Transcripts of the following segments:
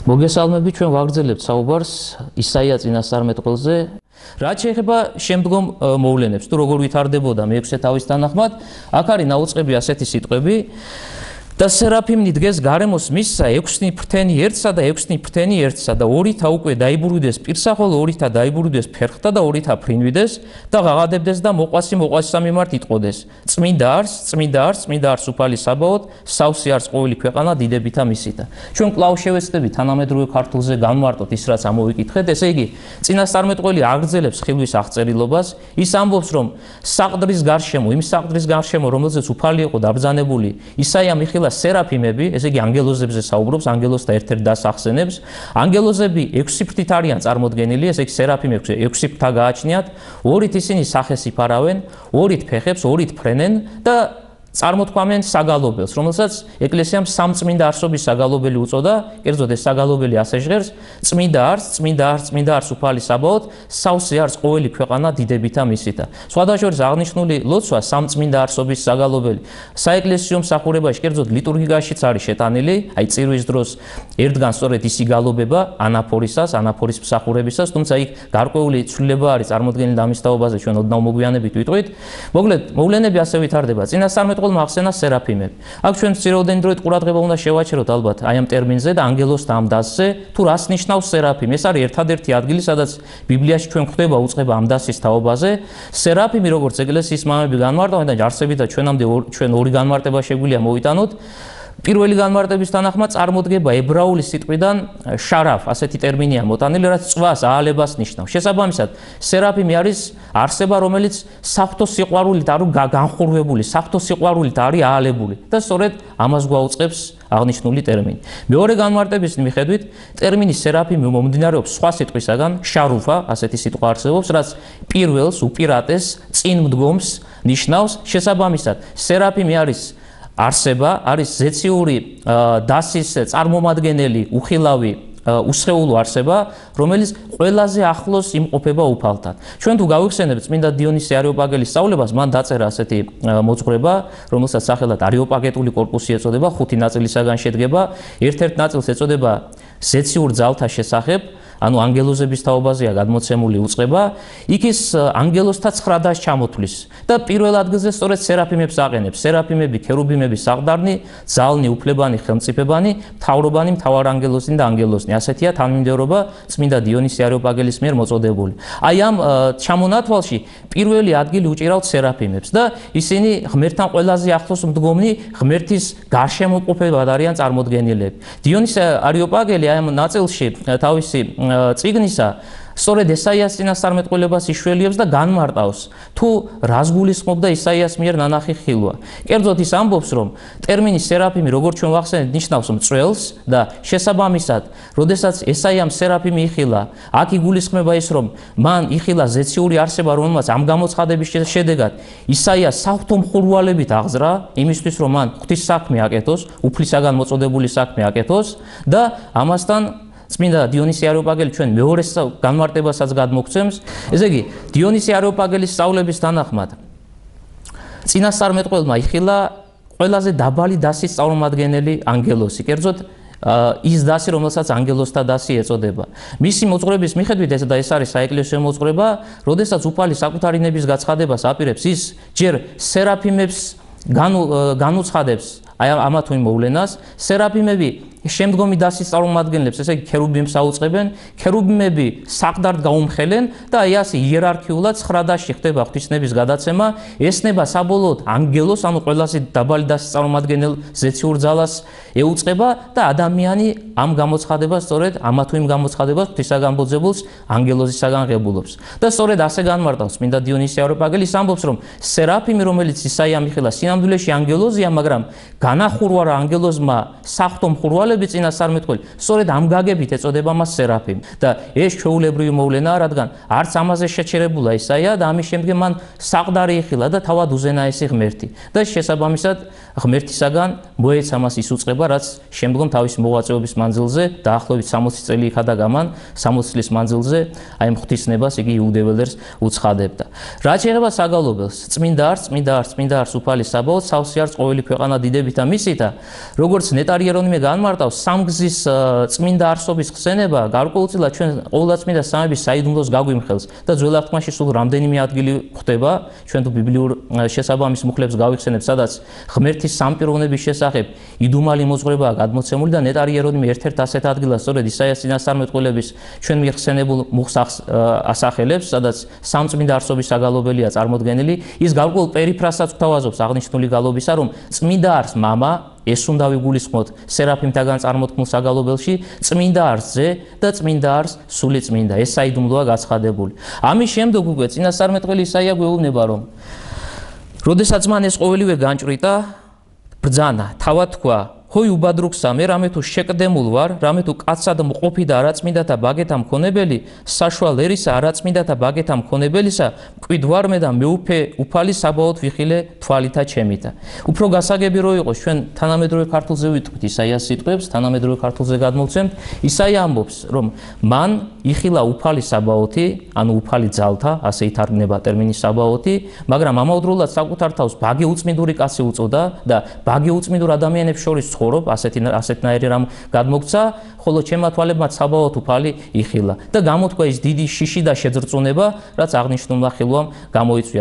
მოგესალმებით, ჩვენ ვაგრძელებთ საუბარს ისაია წინასწარმეტყველზე. რაც შეეხება შემდგომ მოვლენებს, თუ როგორ ვითარდებოდა მეექვსე თავის თანახმად, აქ არის დაუწყები ასეთი სიტყვები და სერაფიმნი დგეს გარემოს მისსა 6 ფრთენი ერთსა და 6 ფრთენი ერთსა და 2-თა უკვე დაიბურვიდეს პირსა, ხოლო 2-თა დაიბურვიდეს ფერხთა და 2-თა ფრინვიდეს და ღაღადებდეს და მოყვასი მიმართ იტყოდეს. წმინდა არს უფალი საბაოდ, სავსე არს ყოველი ქვეყანა დიდებითა მისითა. ჩვენ კვლავ შევეცდებით თანამედროვე ქართულზე განვარტოთ ის, რაც ამოვიკითხეთ. ესე იგი, წინასწარმეტყველი აგრძელებს ხილვის აღწერილობას. ის ამბობს, რომ საყდრის გარშემო, იმ საყდრის გარშემო, რომელზეც უფალი იყო დაბრძანებული, ისაიამ იხილა სერაფიმები, ესე იგი ანგელოზებზე საუბრობს, ანგელოზთა ერთ-ერთ დასს ახსენებს. ანგელოზები 6 ფრთით არიან წარმოდგენილი, ესე იგი სერაფიმებს 6 ფრთა გააჩნიათ, 2-ით ისინი სახეს იფარავენ, 2-ით ფეხებს, 2-ით ფრენენ და წარმოთქვამენ საგალობელს, რომელსაც ეკლესიამ სამწმინდა არსობის საგალობელი უწოდა, კერძოდ ეს საგალობელი ასე ჟღერს: წმინდა არს უფალი საბაოდ, სავსე არს ყოველი ქვეყანა დიდებითა მისითა. სხვადასხვა აღნიშნული ლოცვა სამწმინდა არსობის საგალობელი საეკლესიო მსახურებაში, კერძოდ ლიტურგიაშიც არის შეტანილი, აი წირვის დროს ერთგან სწორედ ისი გალობება ანაფორის მსახურებისას, თუმცა იქ გარკვეული ცვლილება არის წარმოდგენილი ამის თაობაზე, ჩვენ ოდნავ მოგვიანებით ვიტყვით. მოკლედ, მოვლენები ასე ვითარდება. წინასწარმეტყველმა ახსენა სერაფიმები. აქ ჩვენ მცირეოდენი დროით ყურადღება უნდა შევაჩეროთ ალბათ აი ამ ტერმინზე და ანგელოზთა ამ დასზე, თუ რას ნიშნავს სერაფიმი. ეს არის ერთადერთი ადგილი, სადაც ბიბლიაში ჩვენ ხვდება უწყება ამ დასის თაობაზე. სერაფიმი, როგორც ეკლესიის მამები განმარტავენ და არსებითად ჩვენ ორი განმარტება შეგვიძლია მოვიტანოთ. პირველი განმარტების თანახმად წარმოდგება ებრაული სიტყვიდან შარაფ, ასეთი ტერმინია მოტანილი, რაც წვას, აალებას ნიშნავს. შესაბამისად, სერაფიმი არის არსება, რომელიც საფრთხო სიყვარულით არის განხურვებული, საფრთხო სიყვარულით არის აალებული და სწორედ ამას გვაუწყებს აღნიშნული ტერმინი. მეორე განმარტების მიხედვით, ტერმინი სერაფიმი მომდინარეობს სხვა სიტყვისაგან, შარუფა, ასეთი სიტყვა არსებობს, რაც პირველს, უპირატეს, წინ მდგომს ნიშნავს. შესაბამისად, სერაფიმი არის არსება, არის ზეციური დასის წარმომადგენელი, უხილავი, უსხეულო არსება, რომელიც ყველაზე ახლოს იმყოფება უფალთან. ჩვენ თუ გავიხსენებთ წმინდა დიონისე არეოპაგელის სწავლებას, მან დაწერა ასეთი მოძღვრება, რომელსაც სახელად არეოპაგეტული კორპუსი ეწოდება, 5 ნაწილისაგან შედგება. ერთ-ერთ ნაწილს ეწოდება ზეციურ ძალთა შესახებ, ანუ ანგელოზების თაობაზეა გადმოცემული უწყება. იქ ის ანგელოზთა 9 დასს ჩამოთვლის და პირველ ადგილზე სწორედ სერაფიმებს აყენებს. სერაფიმები, ქერუბიმები, საყდარნი, ძალნი, უფლებანი, ხელმწიფებანი, მთავრობანი, მთავარანგელოზნი და ანგელოზნი. ასეთია თანმიმდევრობა წმინდა დიონისე არეოპაგელის მიერ მოწოდებული. აი ამ ჩამონათვალში პირველი ადგილი უჭირავთ სერაფიმებს და ისინი ღმერთთან ყველაზე ახლოს მდგომნი, ღმერთის გარშემოყოფებად არიან წარმოდგენილები. დიონისე არეოპაგელი აი ამ ნაწილში თავისი წიგნისა სწორედ ესაიას წინასწარმეტყველებას იშველიებს და განმარტავს, თუ რას გულისხმობდა ისაიას მიერ ნანახი ხილვა. კერძოდ ის ამბობს, რომ ტერმინი სერაფიმი, როგორც ჩვენ ვახსენეთ, ნიშნავს მწველს და შესაბამისად, როდესაც ესაიამ სერაფიმი იხილა, აქ იგულისხმება ის, რომ მან იხილა ზეციური არსება, რომელმაც ამ გამოცხადების შედეგად ისაია საფრთხო მხურვალებით აღზრა, იმისთვის, რომ მან ღვთის საქმე აკეთოს, უფლისაგან მოწოდებული საქმე აკეთოს და ამასთან წმინდა დიონისე არეოპაგელი ჩვენ მეორე განმარტებასაც გადმოგცემს. ესე იგი, დიონისე არეოპაგელის სწავლების თანახმად წინასწარმეტყველმა იხილა ყველაზე დაბალი დასის წარმომადგენელი ანგელოზი, კერძოდ ის დასი, რომელსაც ანგელოზთა დასი ეწოდება. მისი მოძღვრების მიხედვით ეს არის საეკლესიო მოძღვრება, როდესაც უფალი საკუთარი ნების გაცხადებას აპირებს, ის ჯერ სერაფიმებს განუცხადებს აი ამა თუ იმ მოვლენას. სერაფიმები შემდგომი დასის წარმომადგენლებს, ესე იგი ქერუბიმებს აუწყებენ, ქერუბიმები საყდართ გაუმხელენ და აი ასე იერარქიულად 9 დასში ხდება ღვთისნების გადაცემა. ესნება საბოლოოდ ანგელოს, ანუ ყველაზე დაბალი დასის წარმომადგენელ ზეციურ ძალას ეუწყება და ადამიანი ამ გამოცხადებას, სწორედ ამა თუ იმ გამოცხადებას ღვთისაგან ბოძებულს ანგელოზისაგან ღებულობს. და სწორედ ასე განმარტავს წმინდა დიონისე არეოპაგელი, ამბობს, რომ სერაფიმი, რომელიც ისაიამ იხილა, სინამდვილეში ანგელოზია, მაგრამ განახურვა რა ანგელოზმა საფრთხო მხურვალებით წინასწარმეტყველი, სწორედ ამ გაგებით ეწოდება მას სერაფიმი. და ეს ჩვეულებრივი მოვლენაა, რადგან არც ამაზე შეჩერებულა ისაია და ამის შემდეგ მან საყდარი იხილა და თავად უზენაესი ღმერთი. და შესაბამისად ღმერთისაგან მოეცა მას ის უწყება, რაც შემდგომ თავის მოღვაწეობის მანძილზე დაახლოებით 60 წელი იქადა გამან, 60 წლის მანძილზე აი ღვთისნებას იგი იუდეველებს უცხადებდა. რაც შეეხება საგალობელს, წმინდა არც უფალი საბაოთ, სავსე არც ყოველი ქვეყანა დიდებით და მისითა, როგორც ნეტარი ეროვნიმე განმარტავს, სამგზის წმინდა არსობის ხსენება გარკვეულწილად ჩვენ ყოვლადწმინდა სამების საიდუმლოს გაგვიმხელს და ძველ აღთქმაში სულ რამდენიმე ადგილი გვხვდება, ჩვენ თუ ბიბლიურ შესაბამის მუხლებს გავიხსენებთ, სადაც ღმერთის სამპიროვნების შესახებ იდუმალი მოძღვრებაა გადმოცემული და ნეტარი ეროვნიმე ერთ-ერთ ასეთ ადგილას სწორედ ისაიას წინასწარმეტყველების ჩვენ მიხსენებულ მუხს ასახელებს, სადაც სამწმინდა არსობის საგალობელია წარმოდგენილი. ის გარკვეულ პერიფრასაც გვთავაზობს აღნიშნული გალობისა, რომ წმინდა არს მამა, ეს უნდა ვიგულისხმოთ სერაფიმთაგან წარმოთქმულ საგალობელში, წმინდა არს ძე და წმინდა არს სული წმინდა. ეს საიდუმლოა გაცხადებული. ამის შემდეგ უკვე წინასწარმეტყველი ისაია გვეუბნება, რომ როდესაც მან ეს ყოველივე განჭვრიტა, ბრძანა, თავად თქვა, ჰოი უბადრუქსა, მე რამე თუ შეკდემულ ვარ, რამე თუ კაცად მყოფი და არაწმინდათა ბაგეთა მქონებელი, საშუალ ერისა არაწმინდათა ბაგეთა მქონებელისა, მკვიდ ვარ მე და მეუფე უფალი საბაოთ ვიხილე თვალითა ჩემითა. უფრო გასაგები რო იყოს, ჩვენ თანამედროვე ქართულზე ვიტყვით ისაიას სიტყვებს, თანამედროვე ქართულზე გადმოვცემთ, ისაია ამბობს, რომ მან იხილა უფალი საბაოთი, ანუ უფალი ძალთა, ასე ითარგმნება ტერმინი საბაოთი, მაგრამ ამავდროულად საკუთარ თავს ბაგი უწმინდური კაცი უწოდა და ბაგი უწმინდურ ადამიანებს შორის ცხოვრობ, ასეთნაირი რამ გადმოგცა, ხოლო ჩემმა თვალებმა საბაოთ უფალი იხილა და გამოთქვა ის დიდი შიში და შეძრწუნება, რაც აღნიშნულმა ხილვამ გამოიწვია.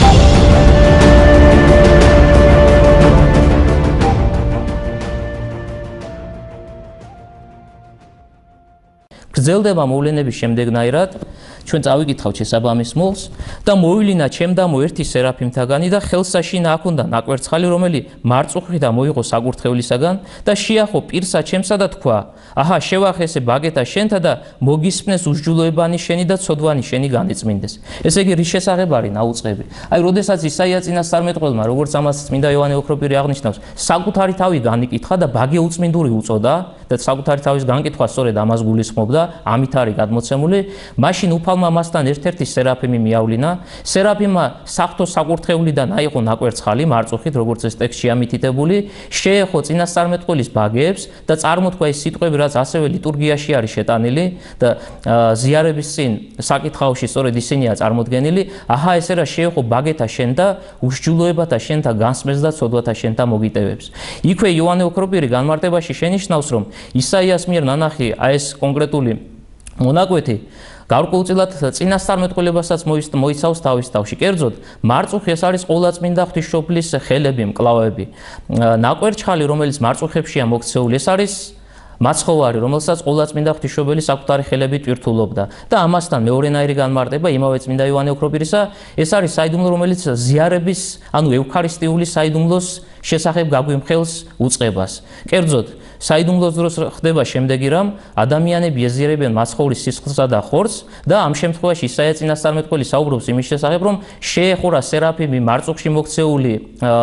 გრძელდება მოვლენების შემდეგნაირად, ჩვენ წავიკითხავთ შესაბამის მულს და მოივლინა ჩემდამო ერთი სერაფიმთაგანი და ხელსაშინა აქონდა ნაკვერცხალი, რომელი მარწუხით მოიღო საკურთხევლისაგან და შეახო პირსა ჩემსა და თქვა, აჰა შევახესე ბაგეთა შენთა და მოგისმნეს უსჯულოებანი შენი და ცოდვანი შენი განიწმინდეს. ესე იგი რის შესახებ არის ნაუწყები? აი, როდესაც ისაია წინასწარმეტყველმა, როგორც ამას წმინდა იოანე ოქროპირი აღნიშნავს, საკუთარი თავი განიკითხა და ბაგი უწმინდური უწოდა და საკუთარი თავის განკითხვა სწორედ ამას გულისხმობდა, ამით არის გადმოცემული, მაშინ უფალმა მასთან ერთ-ერთი სერაფიმი მიავლინა, სერაფიმმა საღვთო საკურთხევლიდან აიღო ნაკვერცხალი მარწუხით, როგორც ეს ტექსტში ამითითებული, შეეხო წინასწარმეტყველის ბაგეებს და წარმოთქვა ის სიტყვები, რაც ასევე ლიტურგიაში არის შეტანილი და ზიარების წინ საკითხავში სწორედ ისინია წარმოდგენილი, აჰა ესე რა შეეხო ბაგეთა შენ და უსჯულოებათა შენთა განსმეს და ცოდვათა შენთა მოგიტევებს. იქვე იოანე ოქროპირი განმარტებაში შენიშნავს, რომ ისაიას მიერ ნანახი ეს კონკრეტული მონაკვეთი გარკვეულწილად წინასწარმეტყველებასაც მოიცავს თავის თავში. კერძოდ, მარწუხი ეს არის ყოვლადწმინდა ღვთისმშობლის ხელები, მკლავები. ნაკვერცხალი, რომელიც მარწუხებშია მოქცეული, ეს არის მაცხოვარი, რომელსაც ყოვლადწმინდა ღვთისმშობელი საკუთარი ხელებით ტვირთულობდა და ამასთან მეორენაირი განმარტება იმავე წმინდა იოანე ოქროპირისა, ეს არის საიდუმლო, რომელიც ზიარების, ანუ ევქარისტიული საიდუმლოს შესახებ გაგვიმხელს უწყებას. კერძოდ, საიდუმლოს დროს ხდება შემდეგი რამ, ადამიანები ეზიარებენ მაცხოვრის სისხლსა და ხორცს და ამ შემთხვევაში ისაია წინასწარმეტყველი საუბრობს იმის შესახებ, რომ შეეხურა სერაფიმი მარწუხში მოქცეული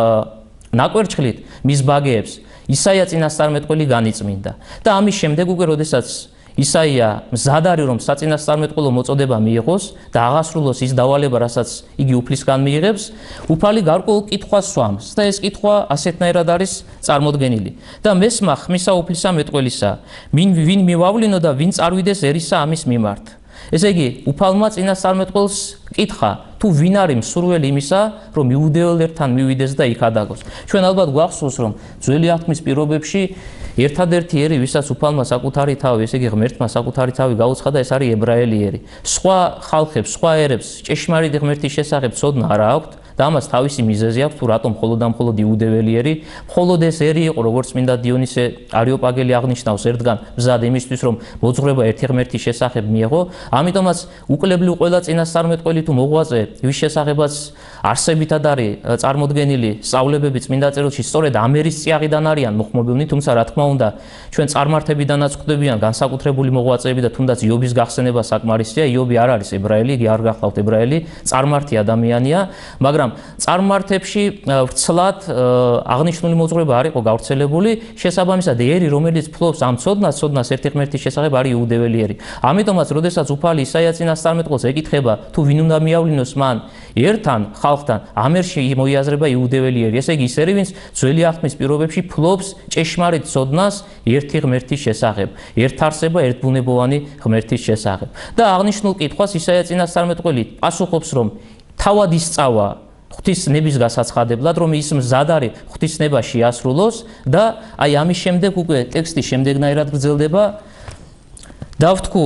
ნაკვერცხლით მის ბაგეებს, ისაია წინასწარმეტყველი განიწმინდა. და ამის შემდეგ უკვე, როდესაც ისაია მზად არის, რომ საწინასწარმეტყველო მოწოდება მიიღოს და აღასრულოს ის დავალება, რასაც იგი უფლისგან მიიღებს, უფალი გარკვეულ კითხვას სვამს და ეს კითხვა ასეთნაირად არის წარმოდგენილი. და მესმა ხმისა უფლისა მეტყველისა, ვინ მივავლინო და ვინ წარვიდეს ერისა ამის მიმართ. ესე იგი, უფალმა წინასწარმეტყველს კითხა, თუ ვინ არის მსურველი იმისა, რომ იუდეველებთან მივიდეს და იქ ადაგოს. ჩვენ ალბათ გვახსოვს, რომ ძველი აღთქმის პირობებში ერთადერთი ერი, ვისაც უფალმა საკუთარი თავი, ესე იგი ღმერთმა საკუთარი თავი გაუცხადა, ეს არის ებრაელი ერი. სხვა ხალხებს, სხვა ერებს ჭეშმარიტი ღმერთის შესახებ ცოდნა არ აქვთ და ამას თავისი მიზეზი აქვს, თუ რატომ მხოლოდ და მხოლოდ იუდეველი ერი. მხოლოდ ეს ერი იყო, როგორც წმინდა დიონისე არიოპაგელი აღნიშნავს, ერთგან მზად იმისთვის, რომ მოძღვრება ერთი ღმერთის შესახებ მიეღო. ამიტომაც უკლებლივ ყველა წინასწარმეტყველი თუ მოღვაწე, ვის შესახებაც არსებითად არის წარმოდგენილი სწავლებები წმინდა წერილში, სწორედ ამ ერის წიაღიდან არიან მოხმობილნი, თუმცა რა თქმა უნდა, ჩვენ წარმართებიდანაც ხვდებიან განსაკუთრებული მოღვაწეები და თუნდაც იობის გახსენება საკმარისია. იობი არ არის ებრაელი, იგი არ გახლავთ ებრაელი, წარმართი ადამიანია, მაგრამ წარმართებში ვრცლად აღნიშნული მოძღვრება არ იყო გავრცელებული. შესაბამისად, ერი, რომელიც ფლობს ამ ცოდნას ერთი ღმერთის შესახებ არის იუდეველი ერი. ამიტომაც, როდესაც უფალი ისაია წინასწარმეტყველს ეკითხება, თუ ვინ უნდა მიავლინოს მან ერთან ხალხთან. ამერში მოიაზრება იუდეველი ერი. ესე იგი ის ერი, ვინც ძველი აღთქმის პირობებში ფლობს ჭეშმარიტ ცოდნას ერთი ღმერთის შესახებ, ერთარსება, ერთბუნებოვანი ღმერთის შესახებ. და აღნიშნულ კითხვას ისაია წინასწარმეტყველი პასუხობს, რომ თავად ისწავა ღვთისნების გასაცხადებლად, რომ ის მზად არის ღვთისნებაში ასრულოს და აი ამის შემდეგ უკვე ტექსტი შემდეგნაირად გრძელდება. დავთქვი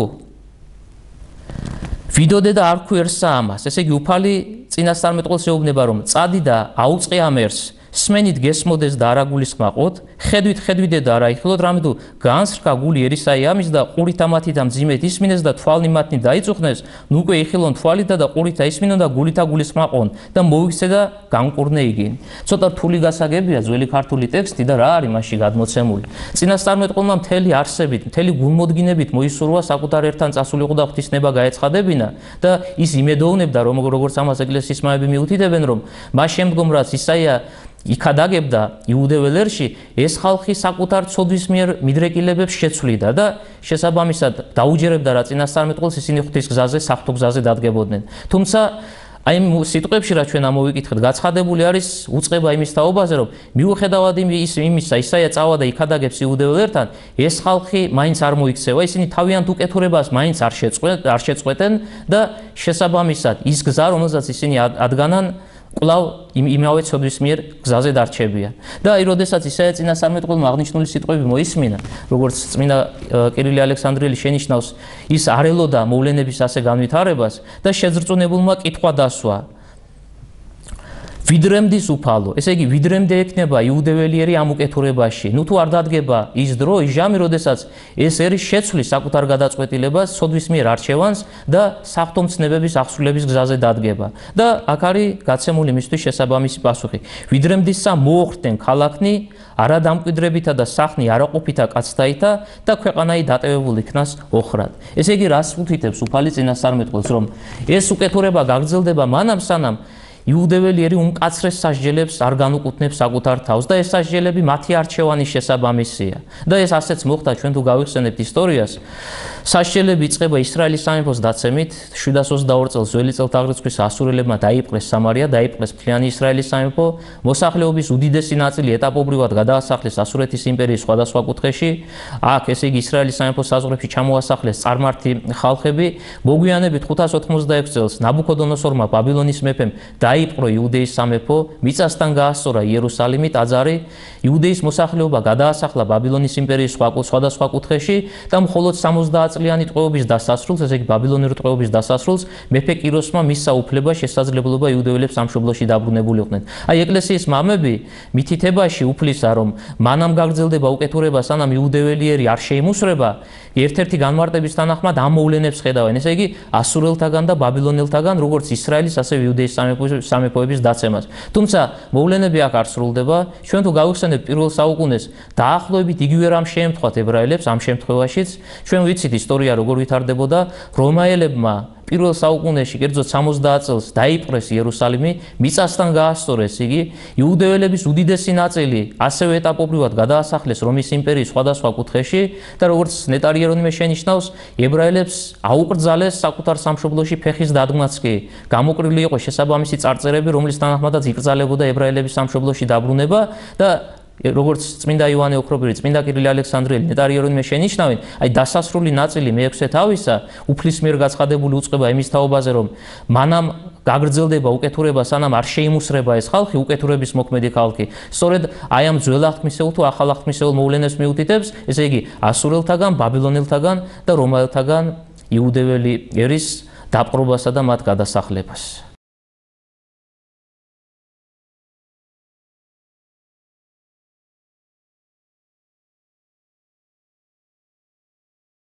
ვიდოდე და არ ქვერსა ამას. ესე იგი უფალი წინასწარმეტყველს ეუბნება, რომ წადი და აუწყე ამ ერს, სმენით გესმოდეს და არ აგულისხმაყოთ, ხედვით და არ აიხილოთ, რამე თუ განსრკა გული ერისაი ამის და ყურით ამათი და მძიმედ ისმინეს და თვალნი მათნი დაიწუხნეს, ნუ უკვე იხილონ თვალითა და ყურით აისმინონ და გულით აგულისხმაყონ და მოიქცე და განკურნე იგინ. ცოტა რთული გასაგებია ძველი ქართული ტექსტი და რა არის მასში გადმოცემული. წინასწარმეტყველმა მთელი არსებით, მთელი გულმოდგინებით მოისურვა საკუთარ ერთთან წასულიყო და ღვთისნება გაეცხადებინა და ის იმედოვნებდა, რომ როგორც ამას ეკლესიის მამები მიუთითებენ, რომ მას შემდგომ რაც ისაია იქადაგებდა იუდეველ ერში, ეს ხალხი საკუთარ ცოდვის მიერ მიდრეკილებებს შეცვლიდა და შესაბამისად დაუჯერებდა რა წინასწარმეტყველს, ისინი ღვთის გზაზე, საღვთო გზაზე დადგებოდნენ. თუმცა აი ამ სიტყვებში რა ჩვენ ამოვიკითხეთ, გაცხადებული არის უწყება იმის თაობაზე, რომ მიუხედავად იმისა, ისაია წავა და იქადაგებს იუდეველ ერთან, ეს ხალხი მაინც არ მოიქცევა, ისინი თავიანთ უკეთურებას მაინც არ შეწყვეტენ და შესაბამისად ის გზა, რომელსაც ისინი ადგანან, კვლავ იმავე ცოდვის მიერ გზაზე დარჩებიან. და აი, როდესაც ისაია წინასწარმეტყველმა აღნიშნული სიტყვები მოისმინა, როგორც წმინდა კირილე ალექსანდრიელი შენიშნავს, ის არ ელოდა მოვლენების ასე განვითარებას და შეძრწუნებულმა კითხვა დასვა. ვიდრემდის უფალო, ესე იგი ვიდრემდე ექნება იუდეველი ერი ამ უკეთურებაში. ნუ თუ არ დადგება ის დრო, ის ჟამი, როდესაც ეს ერი შეცვლის საკუთარ გადაწყვეტილებას, ცოდვის მიერ არჩევანს და საღვთო მცნებების აღსრულების გზაზე დადგება. და აქ არის გაცემული მისთვის შესაბამისი პასუხი. ვიდრემდისა მოუხდნენ ქალაქნი არა დამკვიდრებითა და სახნი არაყოფითა კაცთაითა და ქვეყანაი დატევებული იქნას ოხრად. ესე იგი რას უთითებს უფალი წინასწარმეტყველს, რომ ეს უკეთურება გაგრძელდება მანამ სანამ იუდეველი ერი უმკაცრეს სასჯელებს არ განუკუთვნებს საკუთარ თავს და ეს სასჯელები მათი არჩევანის შესაბამისია. და ეს ასეც მოხდა, ჩვენ თუ გავიხსენებთ ისტორიას. სასჯელები იწყება ისრაელის სამეფოს დაცემით, 722 წელს ძველი წელთაღრიცხვის ასურელებმა დაიპყრეს სამარია, დაიპყრეს მთლიანი ისრაელის სამეფო, მოსახლეობის უდიდესი ნაწილი ეტაპობრივად გადაასახლეს ასურეთის იმპერიის სხვადასხვა კუთხეში. აქ, ესე იგი ისრაელის სამეფოს საზღვრებში ჩამოასახლეს წარმართი ხალხები. მოგვიანებით 586 წელს ნაბუქოდონოსორმა ბაბილონის მეფემ დაიპყრო იუდეის სამეფო, მიწასთან გაასწორა იერუსალიმი, ტაძარი, იუდეის მოსახლეობა გადაასახლა ბაბილონის იმპერიის სხვადასხვა კუთხეში და მხოლოდ 70 წლიანი ტყვეობის დასასრულს, ესე იგი ბაბილონური ტყვეობის დასასრულს, მეფე კიროსმა მისცა უფლება შესაძლებლობა იუდეველებს სამშობლოში დაბრუნებულიყვნენ. აი, ეკლესიის მამები მითითებაში უფლისა, რომ მანამ გაგრძელდება უკეთურება, სანამ იუდეველი ერი არ შეიმუსრება, ერთ-ერთი განმარტების თანახმად ამ მოვლენებს ხედავენ, ესე იგი ასურელთაგან და ბაბილონელთაგან, როგორც ისრაელის, ასევე იუდეის სამეფოების დაცემას. თუმცა მოვლენები აქ არ სრულდება. ჩვენ თუ გავიხსენებთ პირველ საუკუნეს, დაახლოებით იგივე რამ შეემთხვათ ებრაელებს ამ შემთხვევაშიც. ჩვენ ვიცით ისტორია როგორ ვითარდებოდა. რომაელებმა პირველ საუკუნეში, კერძოდ 70 წელს დაიპყრეს იერუსალიმი, მიწასთან გაასწორეს იგი, იუდეველების უდიდესი ნაწილი ასევე ეტაპობრივად გადაასახლეს რომის იმპერიის სხვადასხვა კუთხეში და როგორც ნეტარი იერონიმე შენიშნავს, ებრაელებს აუკრძალეს საკუთარ სამშობლოში ფეხის დადგმაც კი. გამოკრილი იყო შესაბამისი წარწერები, რომლის თანახმადაც იკრძალებოდა ებრაელების სამშობლოში დაბრუნება და როგორც წმინდა იოანე ოქრობირი, წმინდა კირილე ალექსანდრიელი, ნეტარი იერონიმე შენიშნავენ, აი დასასრული ნაწილი მეექვსე თავისა, უფლის მიერ გაცხადებული უწყება იმის თაობაზე, რომ მანამ გაგრძელდება უკეთურება, სანამ არ შეიმუსრება ეს ხალხი, უკეთურების მოქმედი ხალხი. სწორედ აი ამ ძველ აღთქმისეულ თუ ახალ აღთქმისეულ მოვლენებს მიუთითებს, ესე იგი ასურელთაგან, ბაბილონელთაგან და რომაელთაგან იუდეველი ერის დაპყრობასა და მათ გადასახლებას.